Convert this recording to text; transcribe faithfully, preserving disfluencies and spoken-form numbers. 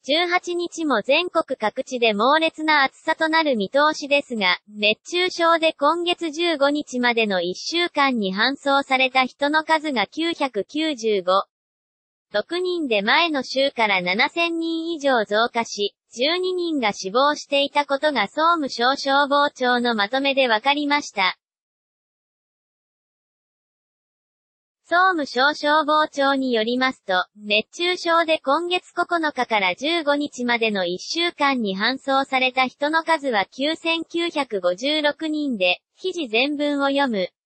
じゅうはちにちも全国各地で猛烈な暑さとなる見通しですが、熱中症で今月じゅうごにちまでのいっしゅうかんに搬送された人の数がきゅうひゃくきゅうじゅうご。ろくにんで前の週からななせんにん以上増加し、じゅうににんが死亡していたことが総務省消防庁のまとめで分かりました。総務省消防庁によりますと、熱中症で今月ここのかからじゅうごにちまでのいっしゅうかんに搬送された人の数はきゅうせんきゅうひゃくごじゅうろくにんで、記事全文を読む。